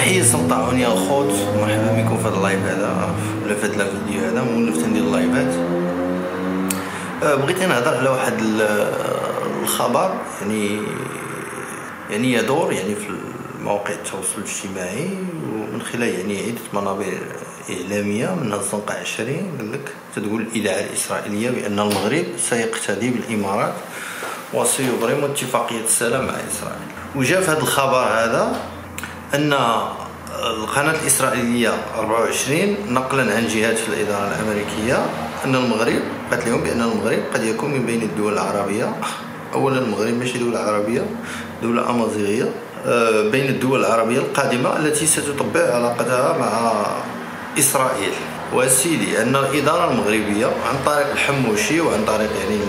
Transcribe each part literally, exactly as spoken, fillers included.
تحية سلطعوني يا الخوت، مرحبا بكم في هذا اللايف هذا ولا في هذا الفيديو هذا. مولف تندير اللايفات. أه بغيت نهضر على واحد الخبر يعني يعني يدور يعني في مواقع التواصل الاجتماعي ومن خلال يعني عدة منابر إعلامية. منها الزنقة عشرين قال لك تقول الإذاعة الإسرائيلية بأن المغرب سيقتدي بالإمارات وسيبرم اتفاقية السلام مع إسرائيل. وجاء في هذا الخبر هذا أن القناة الإسرائيلية أربعة وعشرين نقلا عن جهات في الإدارة الأمريكية أن المغرب قالت لهم بأن المغرب قد يكون من بين الدول العربية. أولا المغرب ماشي دولة عربية، دولة أمازيغية، بين الدول العربية القادمة التي ستطبع علاقتها مع إسرائيل. وسيدي أن الإدارة المغربية عن طريق الحموشي وعن طريق يعني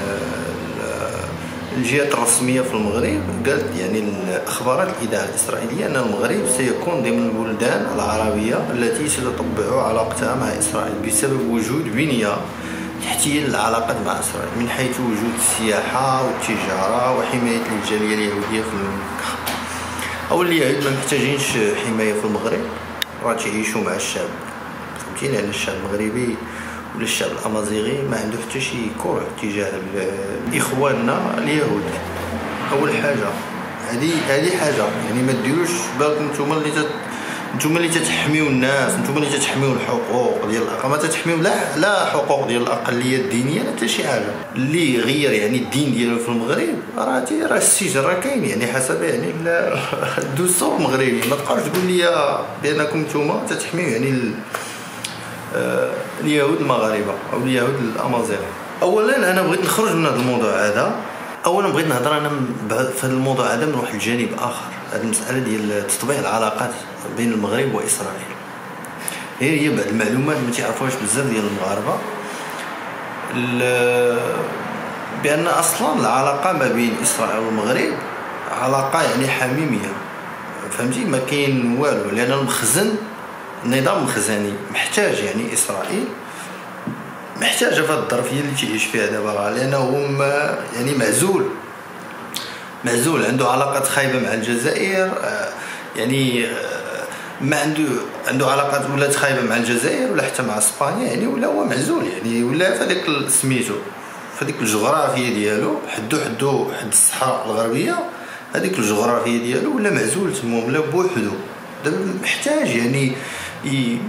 الجهات الرسمية في المغرب قالت يعني أخبرت الإذاعة الإسرائيلية أن المغرب سيكون ضمن البلدان العربية التي ستطبع علاقتها مع إسرائيل بسبب وجود بنية تحتية للعلاقات مع إسرائيل من حيث وجود السياحة والتجارة وحماية الجالية اليهودية في المملكة. أولا اليهود ما محتاجينش حماية في المغرب، راه تعيشوا مع الشعب فهمتيني، لأن الشعب المغربي ولا الشعب الامازيغي ما عنده حتى شي كره تجاه اخواننا اليهود. اول حاجه هذه هذه حاجه يعني ما ديروش بالكم نتوما اللي تت... نتوما اللي تتحميو الناس، نتوما اللي تتحميو الحقوق ديال الاقل، ما تتحميو لا لا حقوق ديال الاقليات الدينيه لا حتى شي حاجه. اللي يغير يعني الدين ديالو في المغرب راه راه السجن راه كاين يعني حسب يعني الدستور المغربي. ما تبقاوش تقول لي بانكم نتوما تتحميو يعني ال... اليهود المغاربه او اليهود الامازيغ. اولا انا بغيت نخرج من هذا الموضوع هذا. اولا بغيت نهضر انا في هذا الموضوع هذا من واحد الجانب اخر، هذه المساله ديال تطبيع العلاقات بين المغرب واسرائيل. هي هي بعض المعلومات ما تعرفوهاش بزاف ديال المغاربه، بان اصلا العلاقه ما بين اسرائيل والمغرب علاقه يعني حميميه فهمتي، ما كاين والو، لان المخزن النظام المخزني محتاج يعني اسرائيل محتاجه في الظرفيه اللي تعيش فيها دابا، لانه هو يعني معزول معزول عنده علاقات خايبه مع الجزائر، يعني ما عنده عنده علاقات ولات خايبه مع الجزائر ولا حتى مع اسبانيا يعني، ولا هو معزول يعني، ولا في هذيك سميتو في هذيك الجغرافيه ديالو حدو حدو حد الصحراء الغربيه، هذيك الجغرافيه ديالو ولا معزول تما ولا بوحدو. دابا محتاج يعني ي...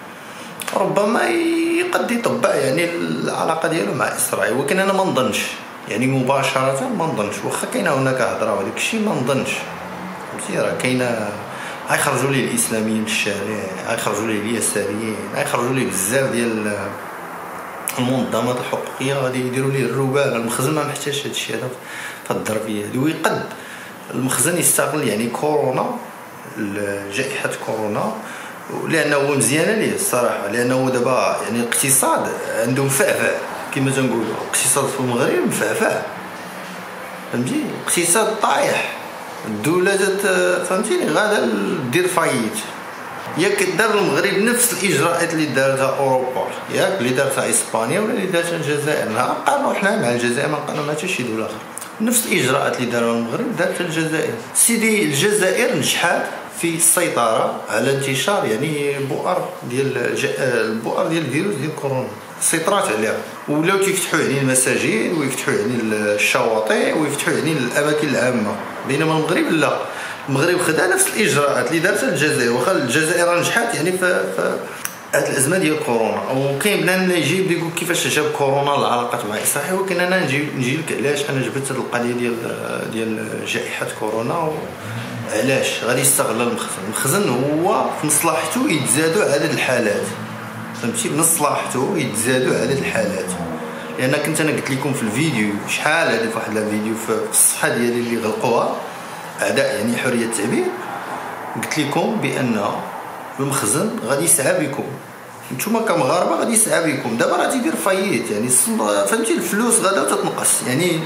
ربما يقد يطبع يعني العلاقه ديالو مع اسرائيل، ولكن انا ما نظنش يعني مباشره ما نظنش، واخا كاينه هناك هضره وداك الشيء ما نظنش فهمتي. راه كاينه غيخرجوا لي الاسلاميين للشارع، غيخرجوا لي اليساريين، غيخرجوا لي بزاف ديال المنظمات الحقوقيه غادي يديروا لي الربال. المخزن ما محتاجش هذا الشيء هذا في الظرفيه هذه، ويقد المخزن يستغل يعني كورونا، جائحه كورونا، لانه هو مزيانه ليه الصراحه، لانه دابا يعني الاقتصاد عنده مفعفع كما تنقولوا، الاقتصاد في المغرب مفعفع فهمتي، الاقتصاد طايح، الدوله جات فهمتيني غادا دير فايت. ياك دار المغرب نفس الاجراءات اللي دارتها اوروبا، ياك اللي دارتها اسبانيا ولا اللي دارتها الجزائر، نقارنوا حنا مع الجزائر ما نقارنوا مع حتى شي دوله اخرى. نفس الاجراءات اللي دارها المغرب دارتها الجزائر. سيدي الجزائر نجحات في السيطره على انتشار يعني بؤر ديال البؤر ديال الفيروس ديال كورونا، سيطرات عليها، ولاو كيفتحوا يعني المساجد ويفتحوا يعني الشواطئ ويفتحوا يعني الاماكن العامه، بينما المغرب لا، المغرب خدا نفس الاجراءات اللي دارتها الجزائر، واخا الجزائر نجحات يعني في هذه الازمه ديال كورونا. وكاين بنان يجيب يقول كيفاش جاب كورونا العلاقات مع اسرائيل، ولكن انا نجي نجي لك علاش انا جبت هذه القضيه ديال ديال جائحه كورونا. علاش غادي يستغل المخزن؟ المخزن هو في مصلحته يتزادوا عدد الحالات فهمتي، بمصلحته يتزادوا عدد الحالات، لان كنت انا قلت لكم في الفيديو شحال هذه في واحد الفيديو في الصفحه ديالي اللي غلقوها اعداء يعني حريه التعبير، قلت لكم بان المخزن غادي يسعى بكم نتوما كمغاربه، غادي يسعى بكم. دابا راه تيدير فايت يعني فهمتي، الفلوس غادا تتنقص يعني،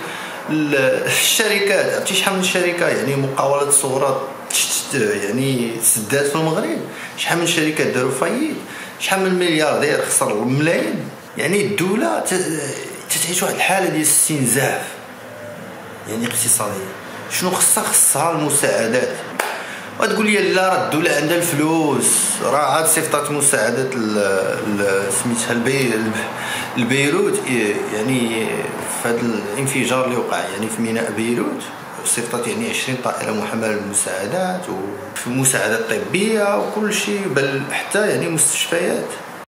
الشركات عرفتي شحال من شركه يعني مقاولات الصغرى يعني سدات في المغرب، شحال من شركات داروا فايت، شحال من ملياردير خسر ملايين. يعني الدوله تتعيش واحد الحاله ديال الاستنزاف يعني اقتصاديه. شنو خصها؟ خصها المساعدات وتقول لي لا راه الدوله عندها الفلوس، راه عاد صيفطات مساعدات سميتها البي البيروت، يعني في هذا الانفجار اللي وقع يعني في ميناء بيروت صيفطات يعني عشرين طائره محمله بالمساعدات وفي المساعدات الطبيه وكل شيء، بل حتى يعني مستشفيات.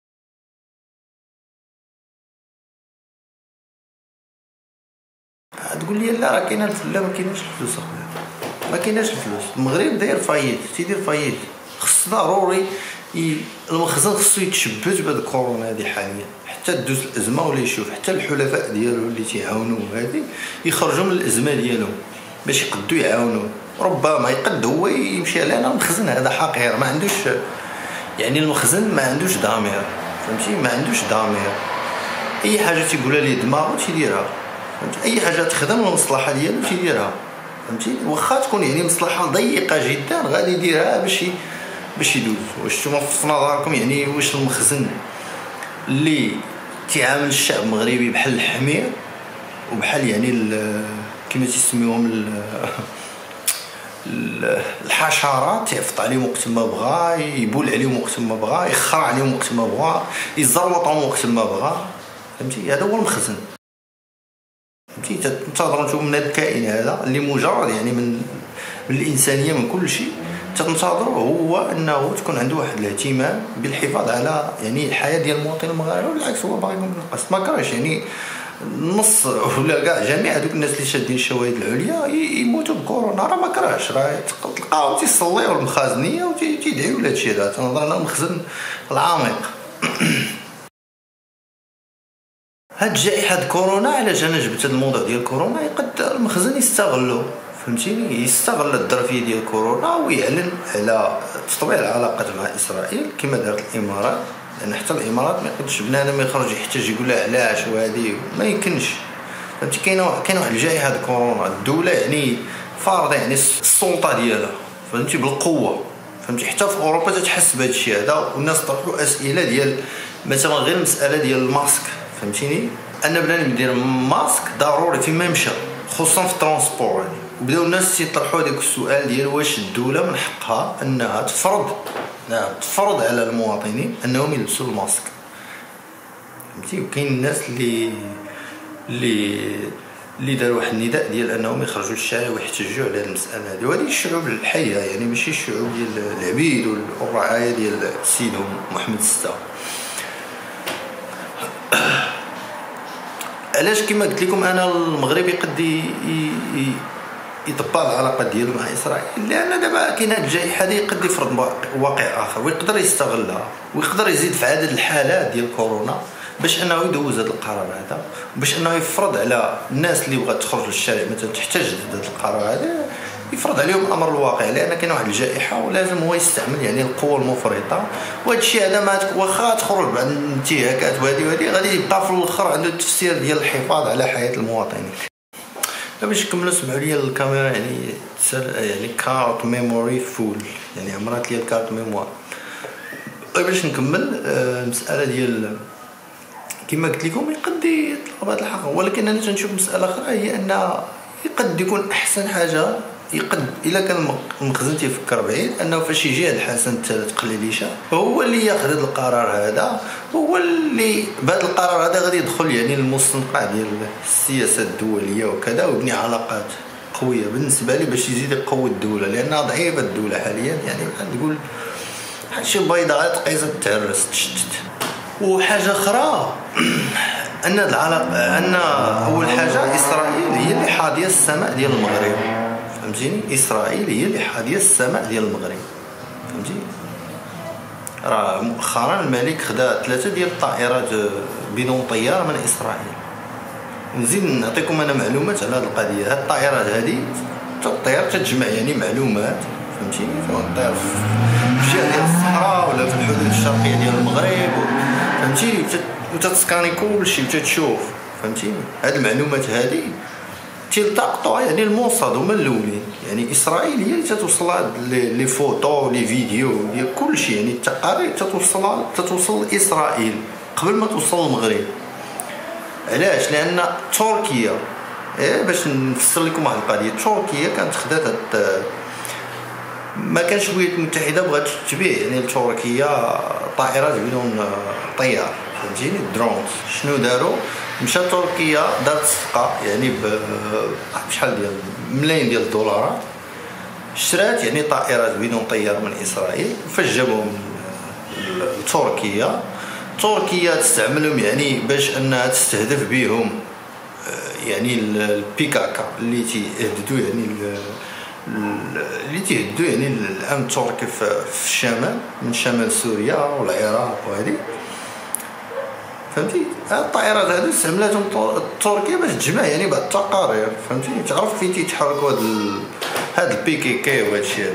تقول لي لا راه كاينه، لا ما كايناش الفلوس اخويا، ما كايناش الفلوس. المغرب داير فايت، تيدير فايت، خص ضروري المخزن خصو يتشبت بهاد الكورونا هادي حاليا حتى دوز الازمه ولا يشوف حتى الحلفاء ديالو اللي تيعاونوه هادي يخرجوا من الازمه ديالهم باش يقدوا يعاونوه. ربما يقد هو يمشي، لان المخزن هذا حقير، ما عندوش يعني المخزن ما عندوش ضمير، فهمتي؟ ما عندوش ضمير. اي حاجه تيقولها ليه دماغو تيديرها، فهمتي؟ اي حاجه تخدم المصلحه ديالو تيديرها، فهمتي؟ واخا تكون يعني مصلحه ضيقه جدا غادي يديرها باش باش يدوز. واش نتوما في نظركم يعني واش المخزن اللي تيعامل الشعب المغربي بحال الحمير وبحال يعني كما تسميوهم الحشرات، تيعفط عليهم وقت ما بغى، يبول عليهم وقت ما بغى، يخرع عليهم وقت ما بغى، يزروطهم وقت ما بغى، فهمتي؟ هذا هو المخزن. فهمتي؟ تنتظروا نتوما من هذا الكائن هذا اللي مجرد يعني من من الانسانيه من كل شيء، تنتظروا هو انه تكون عنده واحد الاهتمام بالحفاظ على يعني الحياه ديال المواطن المغربي، بالعكس هو باغي ينقص. ما كرهش يعني النص ولا كاع جميع هذوك الناس اللي شادين الشواهد العليا يموتوا بكورونا، راه ما كرهش، راه تلقاو تيصليو المخازنيه وتيدعيو لهذا الشيء هذا. تنظر انا المخزن العميق. هاد جائحه كورونا علاش انا جبت هذا الموضوع ديال كورونا، يقد المخزن يستغلو، فهمتيني؟ يستغل الظرفيه ديال كورونا ويعلن على تطبيع العلاقات مع اسرائيل كما دارت الامارات، لان حتى الامارات ما يقدش بنادم يخرج يحتاج يقول لها علاش وهذه ما يمكنش، فهمتي؟ كاينه كاينه واحد الجائحه كورونا، الدوله يعني فارضه يعني السلطه ديالها، فهمتي؟ بالقوه، فهمتي؟ حتى في اوروبا تتحس بهذا الشيء هذا، والناس طرحوا اسئله ديال مثلا غير المساله ديال الماسك، فهمتيني؟ ان بنادم يدير ماسك ضروري فيما مشى، خصوصا في الترونسبور يعني. وبداو الناس يطرحوا داك السؤال ديال واش الدوله من حقها انها تفرض، نعم تفرض على المواطنين انهم يلبسوا الماسك، فهمتي؟ وكاين الناس اللي اللي اللي داروا واحد النداء ديال انهم يخرجوا للشارع ويحتجوا على هذه المساله هذه. وهذه الشعوب الحيه يعني ماشي الشعوب ديال العبيد والرعايه ديال سيدهم محمد الستة. علاش كما قلت لكم انا المغرب يقد يطبق العلاقات ديالو مع اسرائيل؟ لان دابا كاين هاد الجائحه هذه يقد يفرض واقع اخر ويقدر يستغلها ويقدر يزيد في عدد الحالات ديال كورونا باش انه يدوز هذا القرار هذا، باش انه يفرض على الناس اللي بغات تخرج للشارع مثلا تحتاج هذا القرار هذا، يفرض عليهم الامر الواقع، لان كاين واحد الجائحه ولازم هو يستعمل يعني القوه المفرطه. وهذا الشيء هذا ما واخا تخرج بعد الانتهاكات وهذه وهذه غادي يبقى في الاخر عنده التفسير ديال الحفاظ على حياه المواطنين. باش نكملوا اسمحوا لي الكاميرا يعني يعني كارت ميموري فول، يعني عمرات لي الكارت ميموار. باش نكمل المساله ديال كما قلت لكم يقد يطلب هذا الحق، ولكن انا تنشوف مساله اخرى هي ان يقد يكون احسن حاجه، يقد الا كان المخزن تيفكر بعيد انه فاش يجي هذا الحسن الثالث قليليشه هو اللي ياخذ هذا القرار هذا، هو اللي بهذا القرار هذا غادي يدخل يعني المستنقع ديال السياسه الدوليه وكذا، ويبني علاقات قويه بالنسبه لي باش يزيد يقوي الدوله، لانها ضعيفه الدوله حاليا، يعني تقول شي بيضاء تقيس تهرس تشتت. وحاجه اخرى ان العلاقه ان اول حاجه اسرائيل هي اللي حاضيه السماء ديال المغرب، فهمتيني؟ اسرائيل هي اللي حاضيه السماء ديال المغرب، فهمتي؟ راه مؤخرا الملك خدا ثلاثه ديال الطائرات بدون طيار من اسرائيل. نزيد نعطيكم انا معلومات على هذه القضيه. هذه الطائرات هذه تطير تتجمع يعني معلومات، فهمتيني؟ تطير في الجهه ديال الصحراء ولا في الحدود الشرقيه ديال المغرب، فهمتيني؟ وتتسكاني كلشي وتتشوف، فهمتيني؟ هذه المعلومات هذه تلتقطوا يعني الموصد هما الاولين، يعني اسرائيل هي اللي تتوصل لي فوتو لي فيديو ديال كلشي، يعني التقارير تتوصل تتوصل لاسرائيل قبل ما توصل للمغرب. علاش؟ لان تركيا إيه باش نفسر لكم واحد القضيه، تركيا كانت خدات ما كانش الولايات المتحده بغات تبيع يعني لتركيا طائرات بدون طيار، فهمتيني، درونز. شنو داروا؟ مشى تركيا دارت صفقه يعني بشحال ديال ملايين ديال الدولارات، اشترات يعني طائرات بدون طيار من اسرائيل، فاش جابوهم لتركيا، تركيا تستعملهم يعني باش انها تستهدف بهم يعني البيكاكا اللي تيهددوا يعني اللي تيهددوا يعني الامن التركي في الشمال، من شمال سوريا والعراق وهذه، فهمتي. هاد الطائرات هادو استعملاتهم تركيا باش تجمع يعني بعض التقارير، فهمتي، تعرف فين تيتحركوا هاد ال... هاد البيكي كي وهاد الشيء.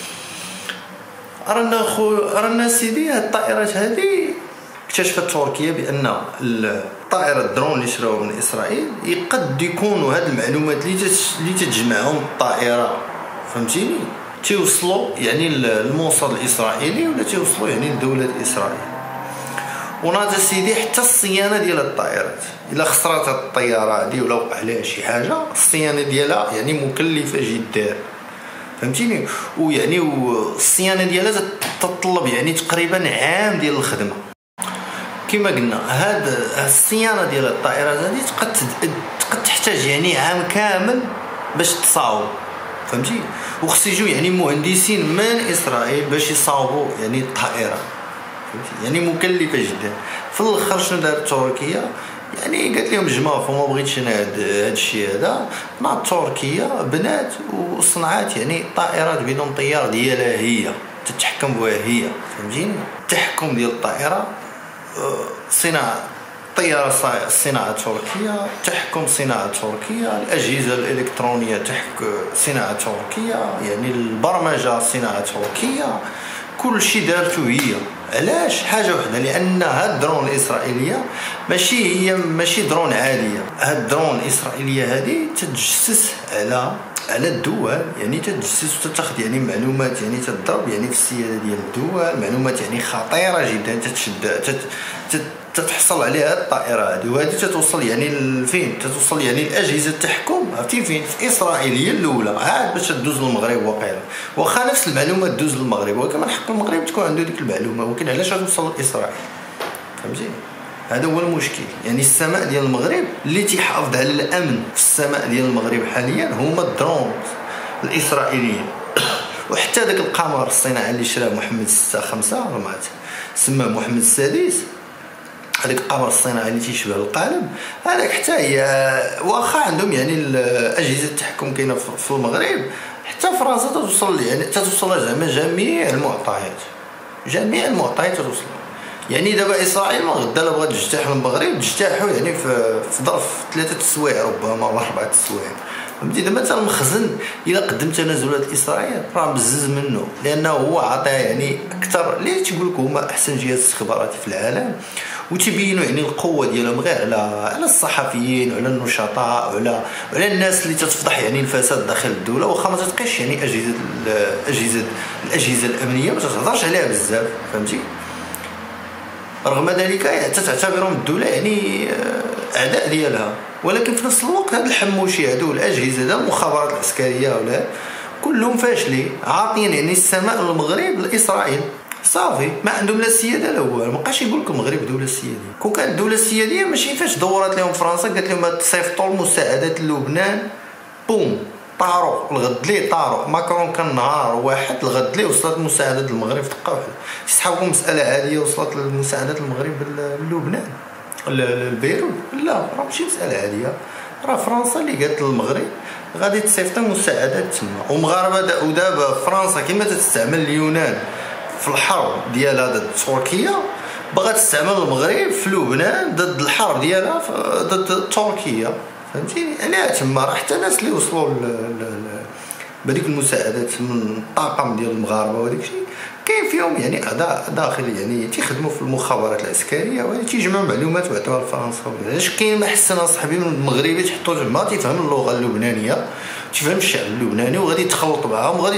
رانا خو رانا سيدي هاد الطائرات هادي اكتشفت تركيا بان الطائره الدرون اللي شراوها من اسرائيل يقد يكونوا هاد المعلومات اللي اللي تتجمعهم الطائره، فهمتيني، تيوصلوا يعني للموصل الاسرائيلي ولا تيوصلوا يعني لدوله اسرائيل. وناض سيدي حتى الصيانه ديال الطائرات، الا خسرات هاد الطياره هادي ولا وقع عليها شي حاجه، الصيانه ديالها يعني مكلفه جدا، فهمتيني. ويعني والصيانه ديالها تتطلب يعني تقريبا عام ديال الخدمه. كما قلنا هاد الصيانه ديال الطائرات هذه تقد تقد تحتاج يعني عام كامل باش تصاوب، فهمتي. وخص يجيو يعني مهندسين من اسرائيل باش يصاوبوا يعني الطائره، فهمتي، يعني مكلفه جدا. في الاخر شنو دارت تركيا؟ يعني قالت لهم جماعه فما بغيتش انا هذا الشيء هذا، ناضت تركيا بنات وصنعات يعني طائرات بدون طيار ديالها هي تتحكم بها هي، فهمتيني. التحكم ديال الطائره صناعه طياره صناعه تركيا، تحكم صناعه تركيا، الاجهزه الالكترونيه تحكم صناعه تركيا، يعني البرمجه صناعه تركيا، كل شيء دارته هي. علاش؟ حاجه وحده، لان هاد الدرون الاسرائيليه ماشي هي ماشي درون عاديه، هاد الدرون الاسرائيليه هذه تتجسس على على الدول، يعني تتجسس وتاخذ يعني معلومات يعني تضرب يعني في السياده ديال الدول، معلومات يعني خطيره جدا تتشد تت تت تتحصل عليها الطائره هذه، وهذه تتوصل يعني لفين؟ تتوصل يعني لاجهزه التحكم، عرفتي فين؟ في اسرائيل هي الاولى، عاد باش تدوز للمغرب واقيلا، واخا نفس المعلومه تدوز للمغرب، ولكن من حق المغرب تكون عنده ديك المعلومه، ولكن علاش توصل لاسرائيل؟ فهمتي؟ هذا هو المشكل. يعني السماء ديال المغرب اللي تيحافظ على الامن في السماء ديال المغرب حاليا هما الدرون الاسرائيليين. وحتى داك القمر الصناعي اللي شراه محمد ستة خمسة راه سماه محمد السادس، هذاك القمر الصناعي اللي تيشبه القلم هذاك حتى هي واخا عندهم يعني اجهزه التحكم كاينه في المغرب، حتى فرنسا توصل يعني توصل زعما جميع المعطيات، جميع المعطيات توصل. يعني دابا اسرائيل ما غدا لا بغات تجتاح المغرب تجتاحوا يعني في في ظرف ثلاثه السوايع ربما ولا اربعه السوايع، فهمتي. دابا مثلا المخزن الا قدم تنازلات اسرائيل راه بزز منه، لانه هو عطى يعني اكثر، اللي تيقول لك هما احسن جهاز استخباراتي في العالم، وتبينوا يعني القوه ديالهم غير على على الصحفيين وعلى النشطاء وعلى وعلى الناس اللي تتفضح يعني الفساد داخل الدوله، واخا ما تتقيش يعني اجهزه الاجهزه الاجهزه الامنيه ما تتهضرش عليها بزاف، فهمتي. رغم ذلك تتعتبرهم الدوله يعني اعداء ديالها، ولكن في نفس الوقت هاد الحموشي هادو الاجهزه ديال المخابرات العسكريه ولا كلهم فاشلين، عاطين يعني السماء للمغرب لاسرائيل، صافي ما عندهم لا السياده لا هو. ما بقاش يقول لك المغرب دوله سياديه، كون كانت الدوله السياديه ماشي فاش دورات لهم فرنسا قالت لهم تصيفطوا المساعدات للبنان، بوم طاروا الغد ليه طاروا ماكرون كان نهار واحد الغد ليه وصلت المساعدات للمغرب في دقه واحده. تسحبوا مساله عاديه وصلت المساعدات للمغرب للبنان لبيروت؟ لا راه ماشي مساله عاديه، راه فرنسا اللي قالت للمغرب غادي تصيفط مساعدات تما، ومغاربه. ودابا فرنسا كما تستعمل اليونان في الحرب ديالها ضد تركيا بغات تستعمل المغرب في لبنان ضد الحرب ديالها ضد تركيا، فهمتيني. يعني تما راه حتى الناس اللي وصلوا بهذيك المساعدات من الطاقم ديال المغاربه وداك الشيء كاين فيهم يعني اعضاء داخل يعني تيخدموا في المخابرات العسكريه وهذه تيجمعوا معلومات ويعطيوها لفرنسا. علاش كاين ما حسن صاحبي من المغربي تحطوا تما تيفهم اللغه اللبنانيه تيفهم الشعب اللبناني وغادي يتخلط معاهم وغادي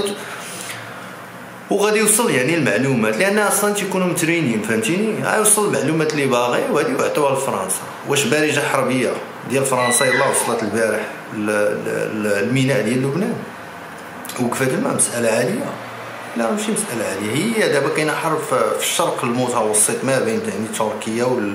وغادي يوصل يعني المعلومات، لان اصلا تيكونوا مترينين، فهمتيني. غيوصل المعلومات اللي باغي وهذه يعطيوها لفرنسا. واش بارجه حربيه ديال فرنسا يلاه وصلت البارح الميناء ديال لبنان وقفت الماء؟ مساله عاديه، لا راه ماشي مساله هذه، هي دابا كاينه حرب في الشرق المتوسط ما بين يعني تركيا وال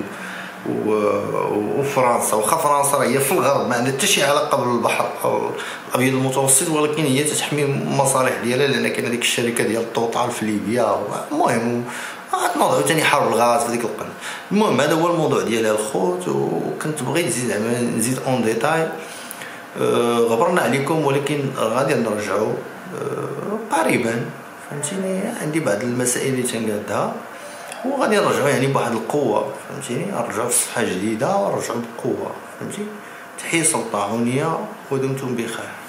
وفرنسا. واخا فرنسا راه هي في الغرب ما عندها حتى شي علاقه بالبحر الابيض المتوسط، ولكن هي تحمي المصالح ديالها لان كاينه ديك الشركه ديال التوتال في ليبيا. المهم غنوضعوا ثاني حرب الغاز في ديك القرن. المهم هذا هو الموضوع ديال الخوت، وكنت بغيت نزيد زعما نزيد اون ديتاي. أه غبرنا عليكم، ولكن غادي نرجعوا أه قريبا فهمتيني. عندي بعض المسائل اللي تنقادها وغادي نرجعوا يعني بواحد القوه فهمتيني، نرجعوا في صفحه جديده ونرجعوا بقوه فهمتي. تحيه سلطعونيه ودمتم بخير.